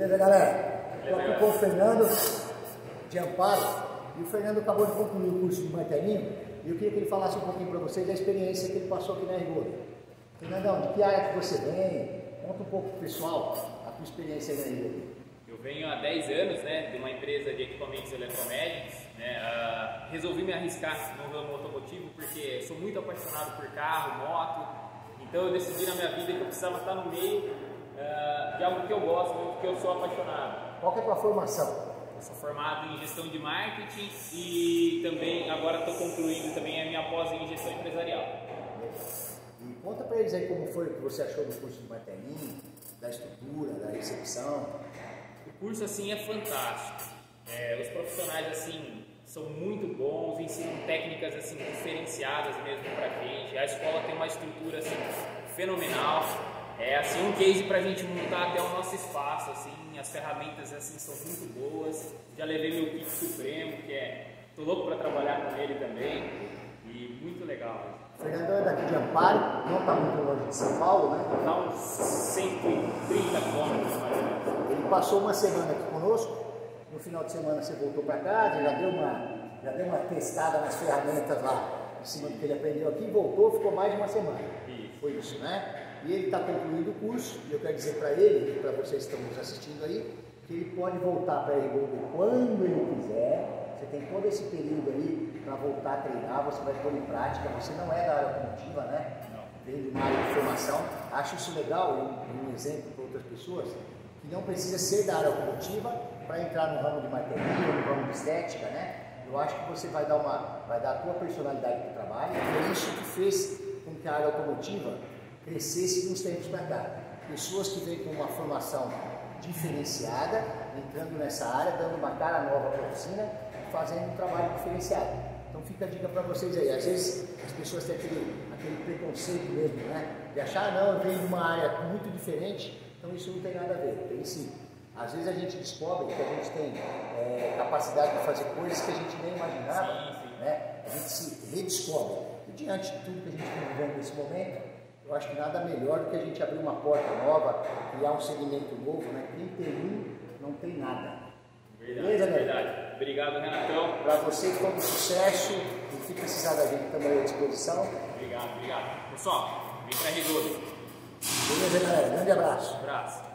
Beleza, galera? Estou aqui com o Fernando, de Amparo, e o Fernando acabou de concluir o curso de martelinho, e eu queria que ele falasse um pouquinho para vocês da experiência que ele passou aqui na Rgolden. Fernandão, de que área que você vem? Conta um pouco pro pessoal a tua experiência aí na Rgolden. Eu venho há 10 anos, né, de uma empresa de equipamentos eletromédicos, né, resolvi me arriscar no ramo automotivo porque sou muito apaixonado por carro, moto, então eu decidi na minha vida que eu precisava estar no meio de algo que eu gosto, que eu sou apaixonado. Qual que é a tua formação? Eu sou formado em gestão de marketing e também agora estou concluindo também a minha pós em gestão empresarial. E conta para eles aí como foi o que você achou do curso de martelinho, da estrutura, da recepção. O curso assim é fantástico. Os profissionais assim são muito bons, ensinam técnicas assim diferenciadas mesmo pra gente. A escola tem uma estrutura assim fenomenal. É assim um case pra gente montar até o nosso espaço, assim, as ferramentas assim são muito boas. Já levei meu kit supremo, tô louco pra trabalhar com ele também. E muito legal. O Fernando é daqui de Amparo, não está muito longe de São Paulo, né? Dá uns 130 quilômetros mais ou menos. Ele passou uma semana aqui conosco, no final de semana você voltou para casa, já deu uma testada nas ferramentas lá, em cima do que ele aprendeu aqui, voltou, ficou mais de uma semana. Isso. Foi isso, né? E ele está concluindo o curso, e eu quero dizer para ele, e para vocês que estão nos assistindo aí, que ele pode voltar para a Rgolden quando ele quiser. Você tem todo esse período aí para voltar a treinar, você vai pôr em prática, você não é da área automotiva, né? Não. Vem de uma área de formação. Acho isso legal, um exemplo para outras pessoas, que não precisa ser da área automotiva para entrar no ramo de martelinho, no ramo de estética, né? Eu acho que você vai dar a tua personalidade para o trabalho, e é isso que fez com que a área automotiva crescesse de uns tempos para cá. Pessoas que vêm com uma formação diferenciada, entrando nessa área, dando uma cara nova para a oficina, fazendo um trabalho diferenciado. Então fica a dica para vocês aí. Às vezes as pessoas têm aquele preconceito mesmo, né? De achar, não, eu venho de uma área muito diferente, então isso não tem nada a ver. Tem sim. Às vezes a gente descobre que a gente tem capacidade de fazer coisas que a gente nem imaginava, né? A gente se redescobre. E diante de tudo que a gente está vivendo nesse momento, eu acho que nada melhor do que a gente abrir uma porta nova, criar um segmento novo, né? Quem tem não tem nada. Verdade, beleza, verdade. Obrigado, Renatão. Para vocês, todo sucesso. E se precisar da gente, também à disposição. Obrigado, obrigado. Pessoal, vem para a Rgolden. Beleza, galera? Grande abraço. Um abraço.